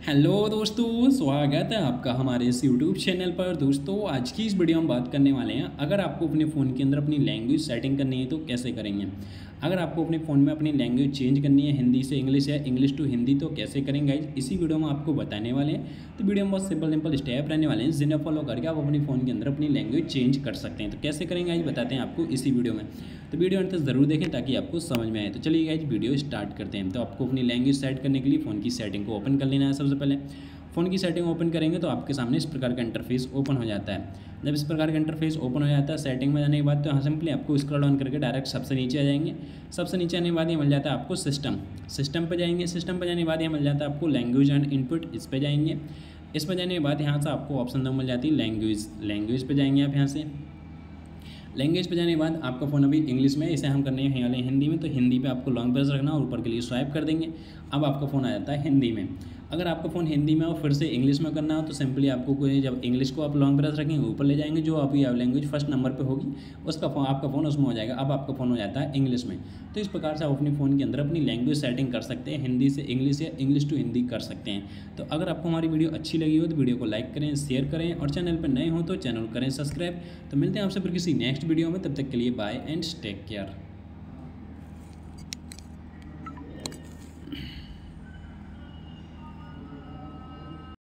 Hello दोस्तों, स्वागत है आपका हमारे इस यूट्यूब चैनल पर। दोस्तों, आज की इस वीडियो में बात करने वाले हैं, अगर आपको अपने फ़ोन के अंदर अपनी लैंग्वेज सेटिंग करनी है तो कैसे करेंगे। अगर आपको अपने फ़ोन में अपनी लैंग्वेज चेंज करनी है हिंदी से इंग्लिश या इंग्लिश टू हिंदी तो कैसे करेंगे गाइस, इसी वीडियो में आपको बताने वाले हैं। तो वीडियो में बहुत सिंपल स्टेप रहने वाले हैं, जिन्हें फॉलो करके आप अपने फ़ोन के अंदर अपनी लैंग्वेज चेंज कर सकते हैं। तो कैसे करेंगे गाइस बताते हैं आपको इसी वीडियो में। तो वीडियो अंत तक ज़रूर देखें ताकि आपको समझ में आए। तो चलिए गाइस वीडियो स्टार्ट करते हैं। तो आपको अपनी लैंग्वेज सेट करने के लिए फ़ोन की सेटिंग को ओपन कर लेना है। सबसे पहले फ़ोन की सेटिंग ओपन करेंगे तो आपके सामने इस प्रकार का इंटरफेस ओपन हो जाता है। जब इस प्रकार का इंटरफेस ओपन हो जाता है सेटिंग में जाने के बाद, तो यहाँ सिंपली आपको स्क्रॉल डाउन करके डायरेक्ट सबसे नीचे आ जाएंगे। सबसे नीचे आने के बाद ये मिल जाता है आपको सिस्टम पे जाएंगे। सिस्टम पे जाने के बाद ये मिल जाता है आपको लैंग्वेज एंड इनपुट, इस पे जाएंगे। इस पे जाने के बाद यहाँ से आपको ऑप्शन दो मिल जाती है लैंग्वेज पे जाएंगे आप। यहाँ से लैंग्वेज पे जाने के बाद आपका फ़ोन अभी इंग्लिश में, इसे हम करने हैं वाले हिंदी में, तो हिंदी पे आपको लॉन्ग प्रेस रखना और ऊपर के लिए स्वाइप कर देंगे। अब आपका फ़ोन आ जाता है हिंदी में। अगर आपका फ़ोन हिंदी में और फिर से इंग्लिश में करना हो तो सिंपली आपको कोई, जब इंग्लिश को आप लॉन्ग प्रेस रखेंगे ऊपर ले जाएंगे, जो आपकी लैंग्वेज फर्स्ट नंबर पे होगी उसका आपका फ़ोन उसमें हो जाएगा। अब आपका फ़ोन हो जाता है इंग्लिश में। तो इस प्रकार से आप अपने फ़ोन के अंदर अपनी लैंग्वेज सेटिंग कर सकते हैं, हिंदी से इंग्लिश या इंग्लिश टू हिंदी कर सकते हैं। तो अगर आपको हमारी वीडियो अच्छी लगी हो तो वीडियो को लाइक करें, शेयर करें और चैनल पर नए हो तो चैनल करें सब्सक्राइब। तो मिलते हैं आपसे फिर किसी नेक्स्ट वीडियो में, तब तक के लिए बाय एंड टेक केयर।